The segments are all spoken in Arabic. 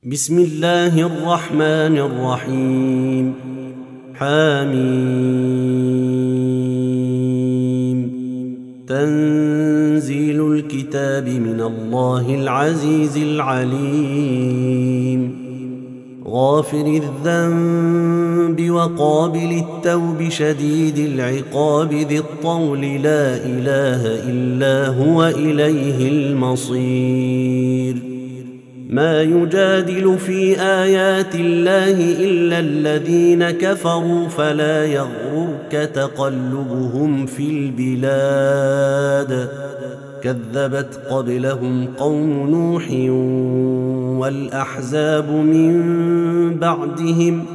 بسم الله الرحمن الرحيم. حميم. تنزيل الكتاب من الله العزيز العليم. غافر الذنب وقابل التوب شديد العقاب ذي الطول لا إله إلا هو إليه المصير. ما يجادل في آيات الله إلا الذين كفروا فلا يغررك تقلبهم في البلاد. كذبت قبلهم قوم نوح والأحزاب من بعدهم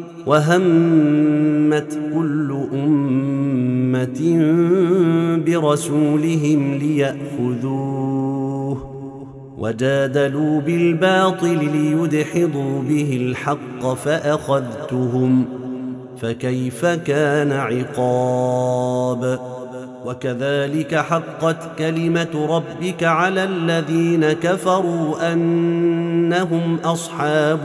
وهمت كل أمة برسولهم ليأخذوه وجادلوا بالباطل ليدحضوا به الحق فأخذتهم فكيف كان عقاب. وكذلك حقت كلمة ربك على الذين كفروا أنهم أصحاب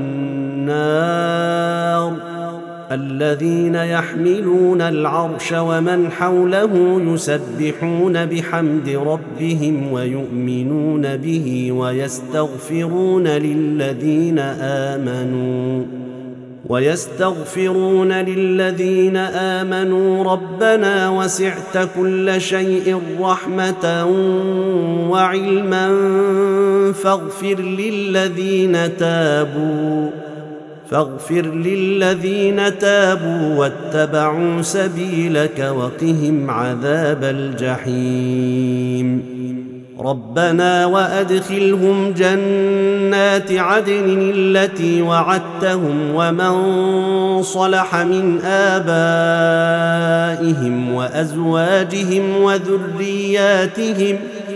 النار الذين يحملون العرش ومن حوله يسبحون بحمد ربهم ويؤمنون به ويستغفرون للذين آمنوا ربنا وسعت كل شيء رحمة وعلما فاغفر للذين تابوا واتبعوا سبيلك وقهم عذاب الجحيم. ربنا وأدخلهم جنات عدن التي وعدتهم ومن صلح من آبائهم وأزواجهم وذرياتهم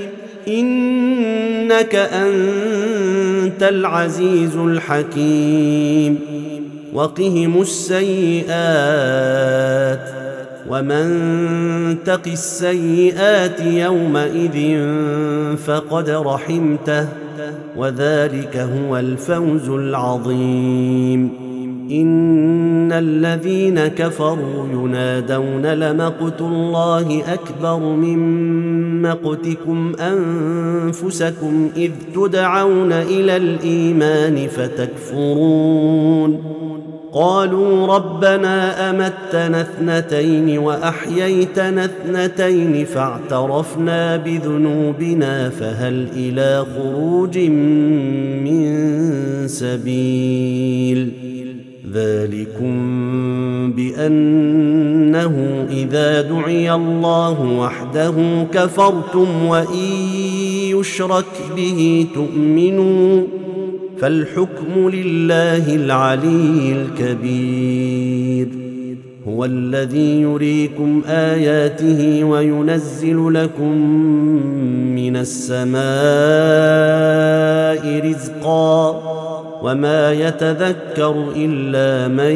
إنك أنت العزيز الحكيم. وقهم السيئات ومن تق السيئات يومئذ فقد رحمته وذلك هو الفوز العظيم. إن الذين كفروا ينادون لمقت الله أكبر من مقتكم أنفسكم إذ تدعون إلى الإيمان فتكفرون. قالوا ربنا أمتنا اثنتين وأحييتنا اثنتين فاعترفنا بذنوبنا فهل إلى خروج من سبيل. ذلكم بأنه إذا دعي الله وحده كفرتم وإن يشرك به تؤمنوا فالحكم لله العلي الكبير. هو الذي يريكم آياته وينزل لكم من السماء رزقا وما يتذكر إلا من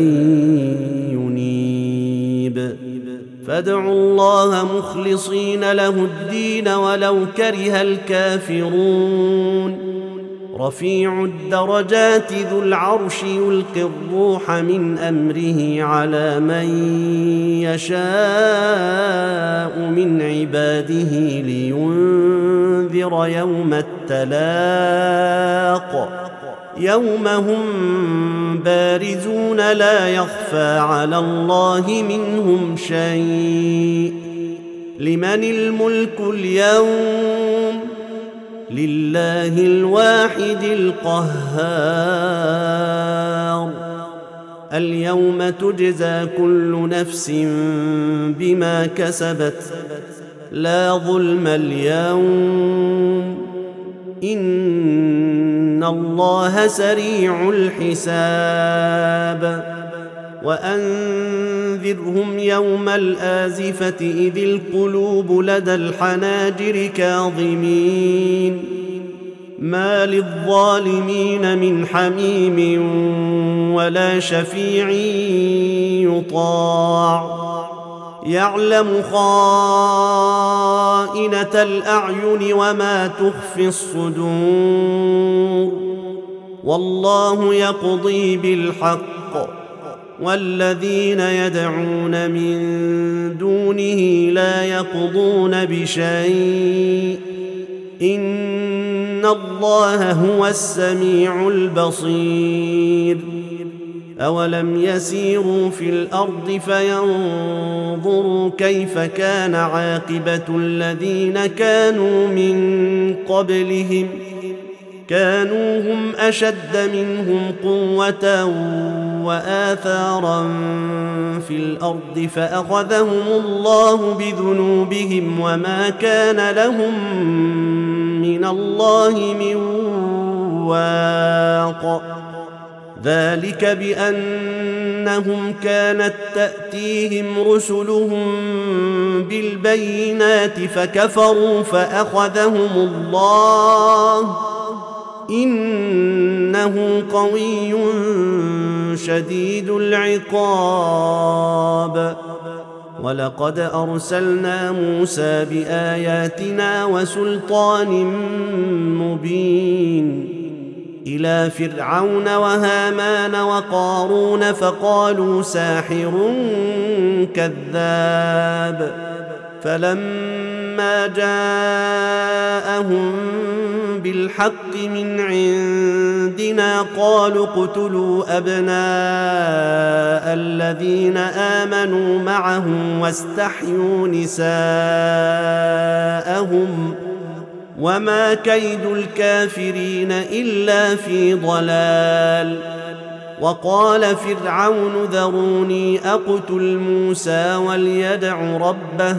ينيب. فادعوا الله مخلصين له الدين ولو كره الكافرون. رفيع الدرجات ذو العرش يلقي الروح من أمره على من يشاء من عباده لينذر يوم التلاق يوم هم بارزون لا يخفى على الله منهم شيء. لمن الملك اليوم لله الواحد القهار. اليوم تجزى كل نفس بما كسبت لا ظلم اليوم إن الله سريع الحساب. وأنذرهم يوم الآزفة إذ القلوب لدى الحناجر كاظمين ما للظالمين من حميم ولا شفيع يطاع. يعلم خائنة الأعين وما تخفي الصدور والله يقضي بالحق والذين يدعون من دونه لا يقضون بشيء إن الله هو السميع البصير أولم يسيروا في الأرض فينظروا كيف كان عاقبة الذين كانوا من قبلهم كانوا هم أشد منهم قوة وآثارا في الأرض فأخذهم الله بذنوبهم وما كان لهم من الله من واق ذلك بأنهم كانت تأتيهم رسلهم بالبينات فكفروا فأخذهم الله إنه قوي شديد العقاب ولقد أرسلنا موسى بآياتنا وسلطان مبين إلى فرعون وهامان وقارون فقالوا ساحر كذاب فلما جاءهم بالحق من عندنا قالوا اقتلوا أبناء الذين آمنوا معه واستحيوا نساءهم وما كيد الكافرين إلا في ضلال وقال فرعون ذروني أقتل موسى وليدع ربه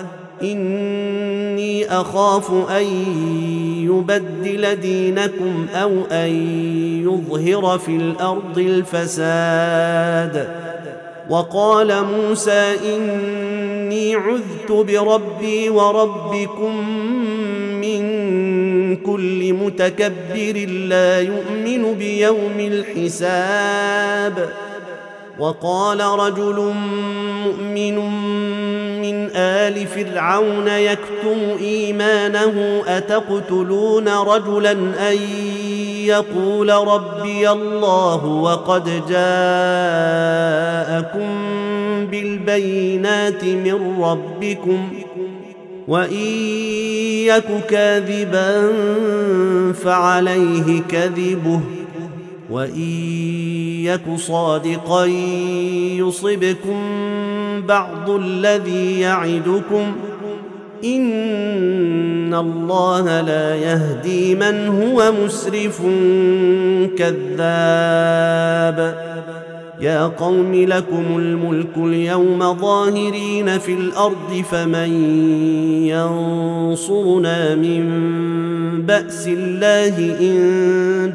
إني أخاف أن يبدل دينكم أو أن يظهر في الأرض الفساد وقال موسى إني عذت بربي وربكم من كل متكبر لا يؤمن بيوم الحساب وقال رجل مؤمن من آل فرعون يكتم إيمانه أتقتلون رجلا أن يقول ربي الله وقد جاءكم بالبينات من ربكم وإن يك كاذبا فعليه كذبه وإن يك صادقا يصبكم بعض الذي يعدكم إن الله لا يهدي من هو مسرف كذاب يا قوم لكم الملك اليوم ظاهرين في الأرض فمن ينصرنا من بأس الله إن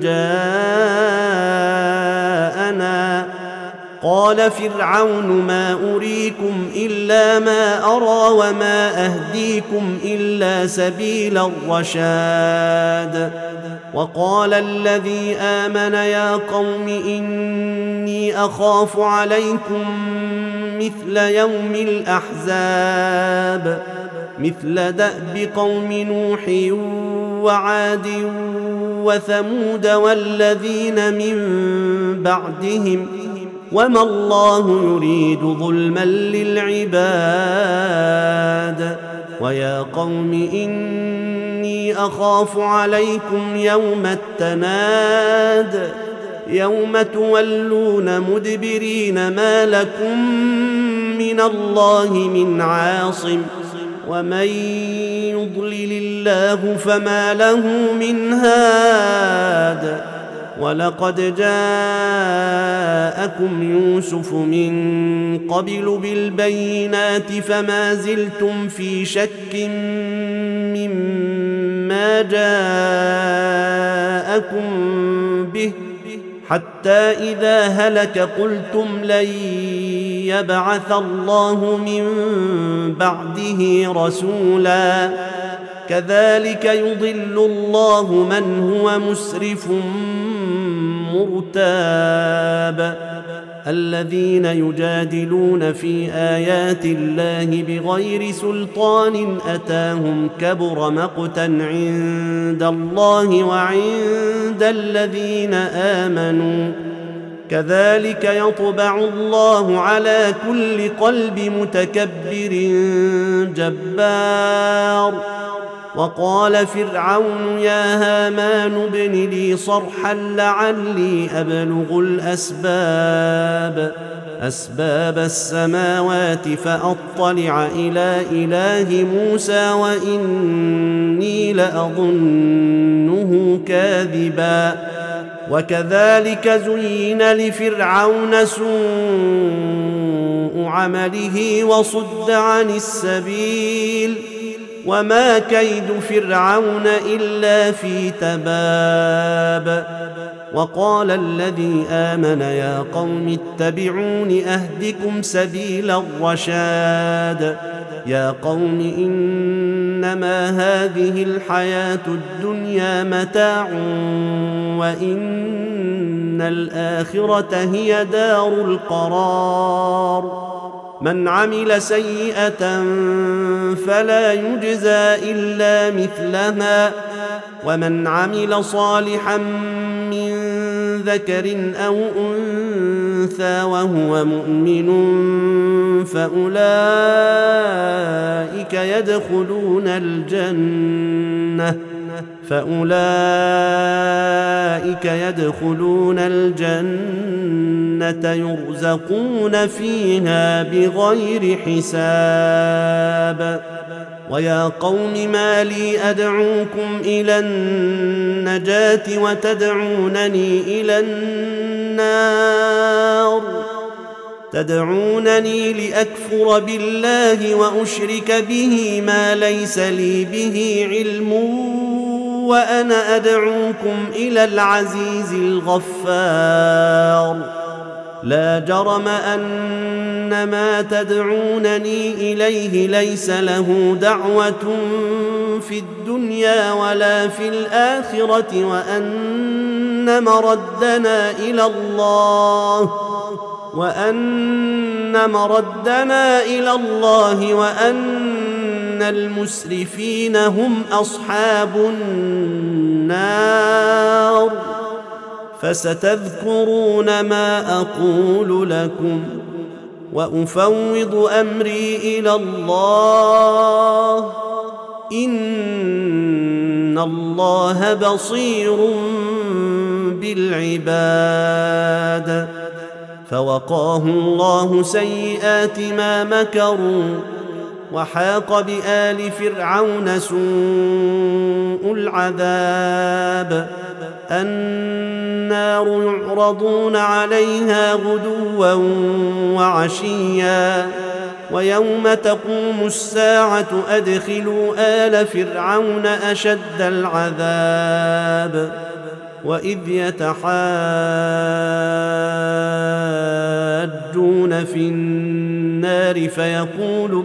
جاءنا قال فرعون ما أريكم إلا ما أرى وما أهديكم إلا سبيل الرشاد وقال الذي آمن يا قوم إني أخاف عليكم مثل يوم الأحزاب مثل دأب قوم نوح وعاد وثمود والذين من بعدهم وما الله يريد ظلما للعباد ويا قوم إني أخاف عليكم يوم التناد يوم تولون مدبرين ما لكم من الله من عاصم ومن يضلل الله فما له من هاد ولقد جاءكم يوسف من قبل بالبينات فما زلتم في شك مما جاءكم به حتى إذا هلك قلتم لن يبعث الله من بعده رسولا كذلك يضل الله من هو مسرف مرتاب الذين يجادلون في آيات الله بغير سلطان أتاهم كبر مقتا عند الله وعند الذين آمنوا كذلك يطبع الله على كل قلب متكبر جبار. وقال فرعون يا هامان ابن لي صرحا لعلي أبلغ أسباب السماوات فأطلع إلى إله موسى وإني لأظنه كاذبا. وكذلك زين لفرعون سوء عمله وصد عن السبيل وما كيد فرعون إلا في تباب. وقال الذي آمن يا قوم اتبعون أهدكم سبيل الرشاد. يا قوم إنما هذه الحياة الدنيا متاع وإن الآخرة هي دار القرار. من عمل سيئة فلا يجزى إلا مثلها ومن عمل صالحا من ذكر أو أنثى وهو مؤمن فأولئك يدخلون الجنة يرزقون فيها بغير حساب. ويا قوم ما لي أدعوكم إلى النجاة وتدعونني إلى النار تدعونني لأكفر بالله وأشرك به ما ليس لي به علم وأنا أدعوكم إلى العزيز الغفار. لا جرم أن ما تدعونني إليه ليس له دعوة في الدنيا ولا في الآخرة وأن مردنا إلى الله وأن المسرفين هم أصحاب النار. فستذكرون ما أقول لكم وأفوض أمري إلى الله إن الله بصير بالعباد. فوقاه الله سيئات ما مكروا وحاق بآل فرعون سوء العذاب. النار يعرضون عليها غدوا وعشيا ويوم تقوم الساعة أدخلوا آل فرعون أشد العذاب. وإذ يتحاجون في النار فيقول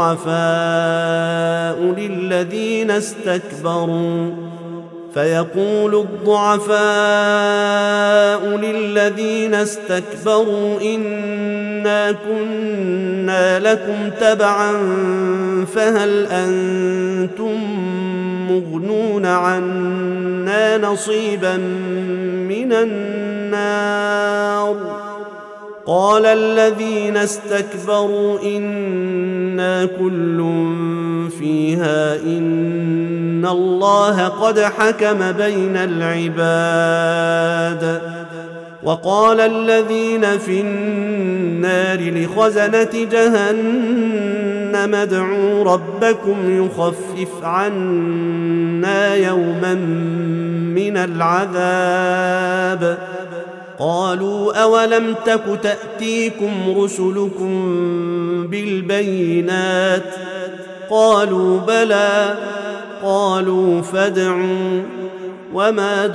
الضعفاء للذين استكبروا إنا كنا لكم تبعا فهل أنتم مغنون عنا نصيبا من النار. قال الذين استكبروا إنا كل فيها إن الله قد حكم بين العباد. وقال الذين في النار لخزنة جهنم ادعوا ربكم يخفف عنا يوما من العذاب. قالوا أولم تك تأتيكم رسلكم بالبينات قالوا بلى قالوا فادعوا وما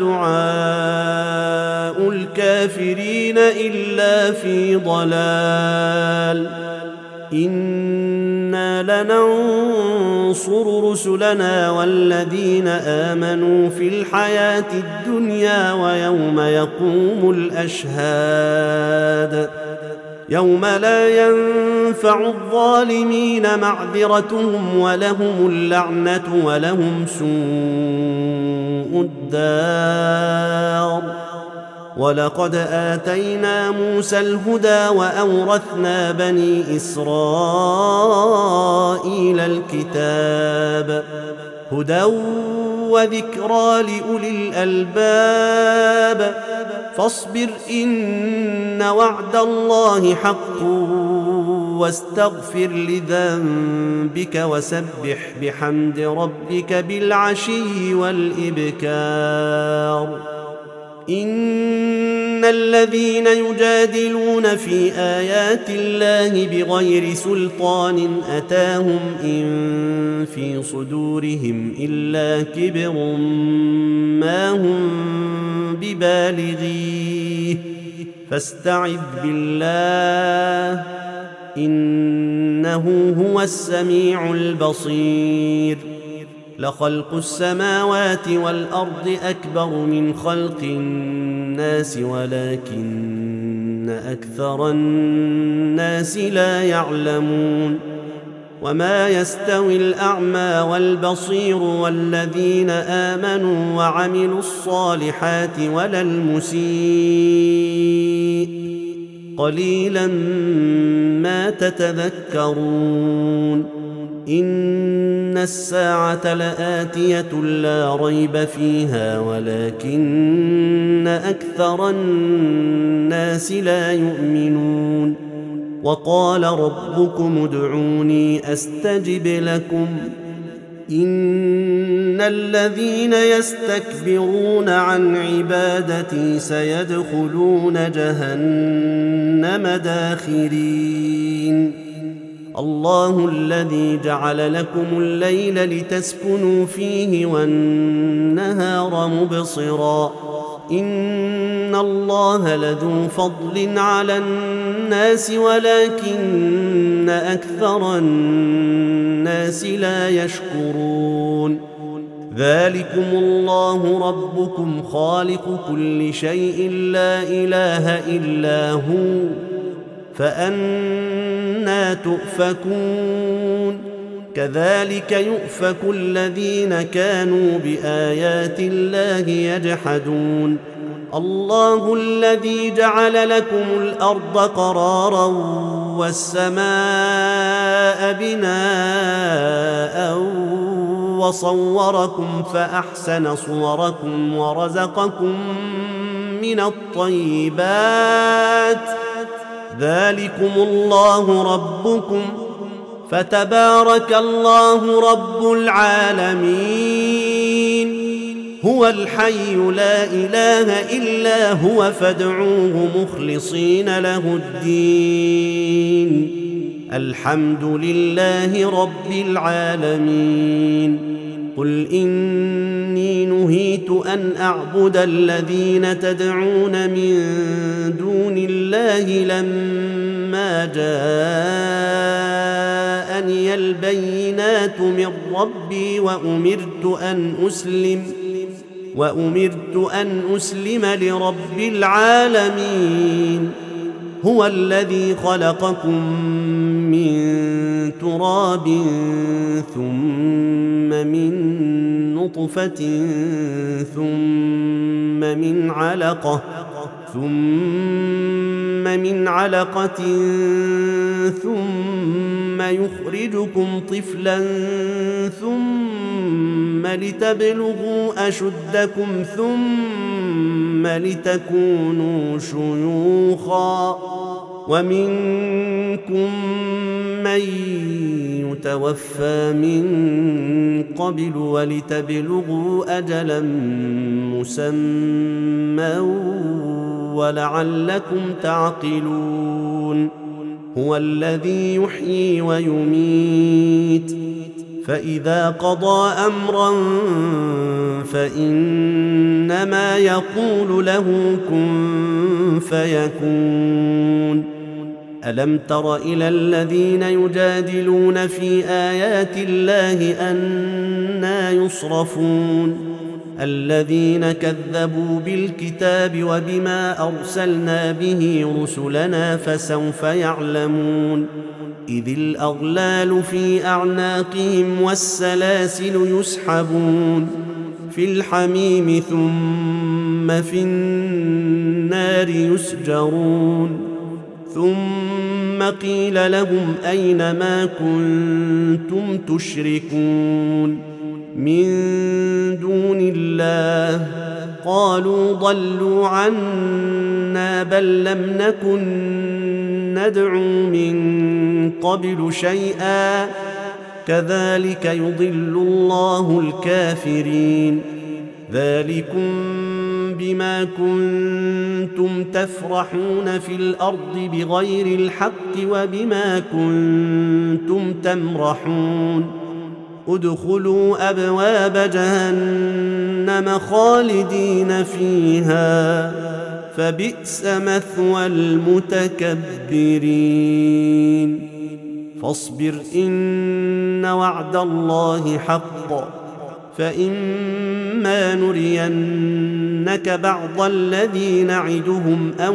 دعاء الكافرين إلا في ضلال. إنا لننصر رسلنا والذين آمنوا في الحياة الدنيا ويوم يقوم الأشهاد يوم لا ينفع الظالمين معذرتهم ولهم اللعنة ولهم سوء الدار. ولقد آتينا موسى الهدى وأورثنا بني إسرائيل الكتاب هدى وذكرى لأولي الألباب فاصبر إن وعد الله حق واستغفر لذنبك وسبح بحمد ربك بالعشي والإبكار. إن الذين يجادلون في آيات الله بغير سلطان أتاهم إن في صدورهم إلا كبر ما هم ببالغيه فاستعذ بالله إنه هو السميع البصير. لخلق السماوات والأرض أكبر من خلق الناس ولكن أكثر الناس لا يعلمون. وما يستوي الأعمى والبصير والذين آمنوا وعملوا الصالحات ولا المسيء قليلا ما تتذكرون. إن الساعة لآتية لا ريب فيها ولكن أكثر الناس لا يؤمنون. وقال ربكم ادعوني أستجب لكم إن الذين يستكبرون عن عبادتي سيدخلون جهنم داخرين. الله الذي جعل لكم الليل لتسكنوا فيه والنهار مبصرا إن الله لذو فضل على الناس ولكن أكثر الناس لا يشكرون. ذلكم الله ربكم خالق كل شيء لا إله إلا هو فأنى تؤفكون. كذلك يؤفك الذين كانوا بآيات الله يجحدون. الله الذي جعل لكم الأرض قرارا والسماء بناء وصوركم فأحسن صوركم ورزقكم من الطيبات ذلكم الله ربكم فتبارك الله رب العالمين. هو الحي لا إله إلا هو فادعوه مخلصين له الدين. الحمد لله رب العالمين. قل إني نهيت أن أعبد الذين تدعون من دون الله لما جاءني البينات من ربي وأمرت أن أسلم لرب العالمين. هو الذي خلقكم من تراب ثم من نطفة ثم من علقة ثم يخرجكم طفلا ثم لتبلغوا أشدكم ثم لتكونوا شيوخا ومنكم من يتوفى من قبل ولتبلغوا أجلا مسمى ولعلكم تعقلون. هو الذي يحيي ويميت فإذا قضى أمرا فإنما يقول له كن فيكون. ألم تر إلى الذين يجادلون في آيات الله أنى يصرفون الذين كذبوا بالكتاب وبما أرسلنا به رسلنا فسوف يعلمون إذ الأغلال في أعناقهم والسلاسل يسحبون في الحميم ثم في النار يسجرون ثم قيل لهم أين ما كنتم تشركون من دون الله قالوا ضلوا عنا بل لم نكن ندعو من قبل شيئا كذلك يضل الله الكافرين ذلكم بما كنتم تفرحون في الأرض بغير الحق وبما كنتم تمرحون ادخلوا أبواب جهنم خالدين فيها فبئس مثوى المتكبرين فاصبر إن وعد الله حق فإما نرينك بعض الذي نعدهم أو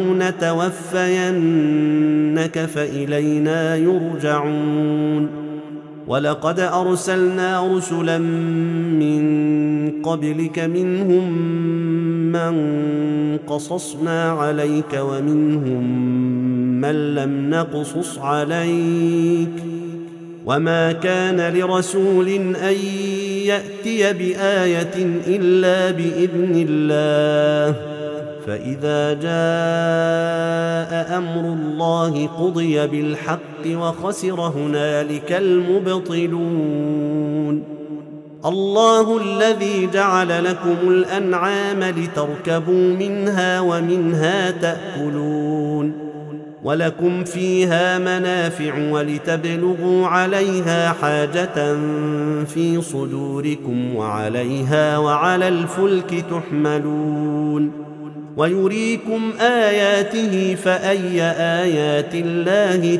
نتوفينك فإلينا يرجعون ولقد أرسلنا رسلا من قبلك منهم من قصصنا عليك ومنهم من لم نقصص عليك وما كان لرسول أن يأتي بآية إلا بإذن الله فإذا جاء أمر الله قضي بالحق وخسر هنالك المبطلون الله الذي جعل لكم الأنعام لتركبوا منها ومنها تأكلون ولكم فيها منافع ولتبلغوا عليها حاجة في صدوركم وعليها وعلى الفلك تحملون ويريكم آياته فأي آيات الله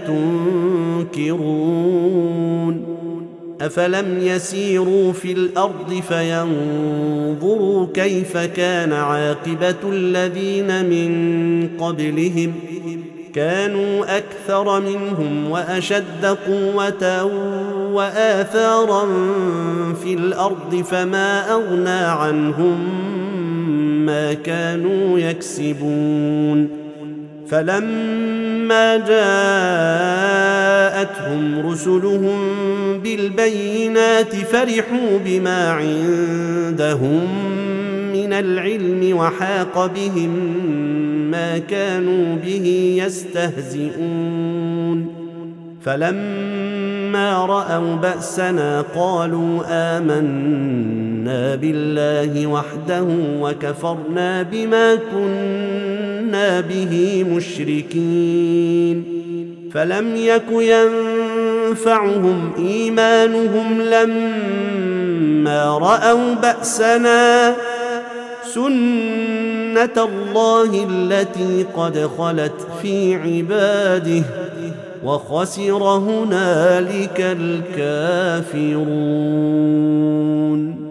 تنكرون أفلم يسيروا في الأرض فينظروا كيف كان عاقبة الذين من قبلهم كانوا أكثر منهم وأشد قوة وآثارا في الأرض فما أغنى عنهم ما كانوا يكسبون فلما جاءتهم رسلهم بالبينات فرحوا بما عندهم من العلم وحاق بهم ما كانوا به يستهزئون فلما رأوا بأسنا قالوا آمنا بالله وحده وكفرنا بما كنا به مشركين فلم يك ينفعهم إيمانهم لما رأوا بأسنا سنة الله التي قد خلت في عباده وخسر هنالك الكافرون.